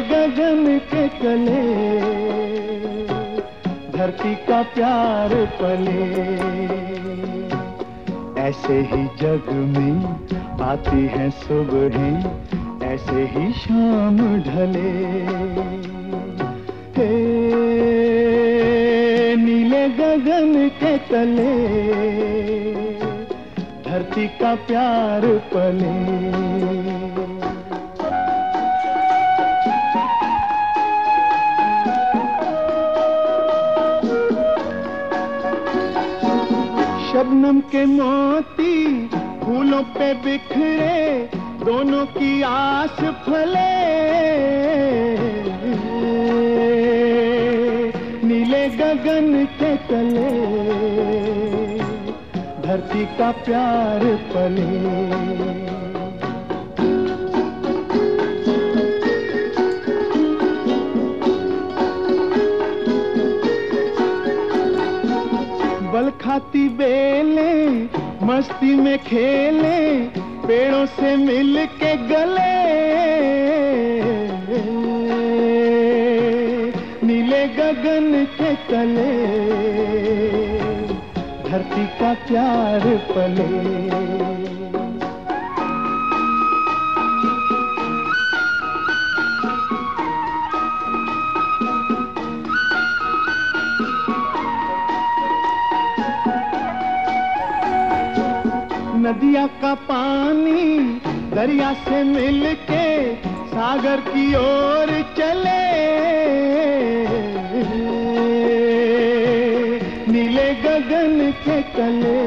गगन के तले धरती का प्यार पले। ऐसे ही जग में आती हैं सुबहें, ऐसे ही शाम ढले। हे नीले गगन के तले धरती का प्यार पले। शबनम के मोती फूलों पे बिखरे, दोनों की आस फले। नीले गगन के तले धरती का प्यार पले। बल खाती बेले मस्ती में खेले, पेड़ों से मिल के गले। नीले गगन के तले धरती का प्यार पले। नदिया का पानी दरिया से मिलके सागर की ओर चले। नीले गगन के तले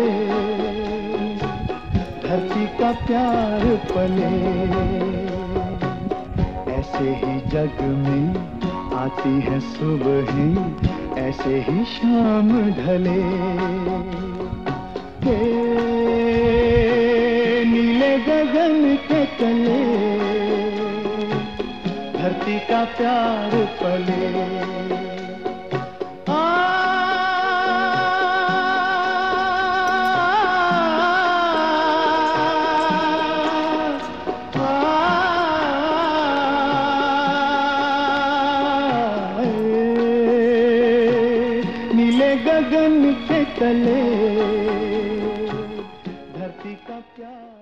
धरती का प्यार पले। ऐसे ही जग में आती है सुबहें, ऐसे ही शाम ढले। नीले गगन के तले धरती का प्यार पले। नीले गगन के तले धरती का प्यार।